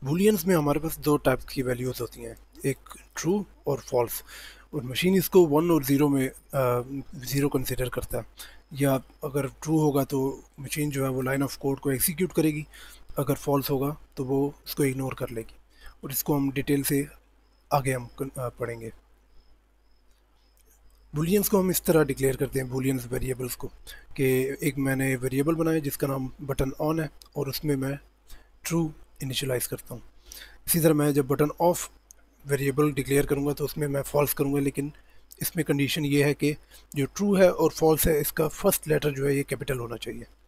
बूलियंस में हमारे पास दो टाइप की वैल्यूज़ होती हैं, एक ट्रू और फॉल्स, और मशीन इसको 1 और 0 में ज़ीरो कंसिडर करता है। या अगर ट्रू होगा तो मशीन जो है वो लाइन ऑफ कोड को एग्जीक्यूट करेगी, अगर फॉल्स होगा तो वो उसको इग्नोर कर लेगी। और इसको हम डिटेल से आगे हम पढ़ेंगे। बूलियंस को हम इस तरह डिक्लेयर करते हैं, बूलियंस वेरिएबल्स को, कि एक मैंने वेरिएबल बनाया जिसका नाम बटन ऑन है और उसमें मैं ट्रू इनिशियलाइज़ करता हूँ। इसी तरह मैं जब बटन ऑफ वेरिएबल डिक्लेयर करूँगा तो उसमें मैं फॉल्स करूँगा, लेकिन इसमें कंडीशन ये है कि जो ट्रू है और फॉल्स है इसका फर्स्ट लेटर जो है ये कैपिटल होना चाहिए।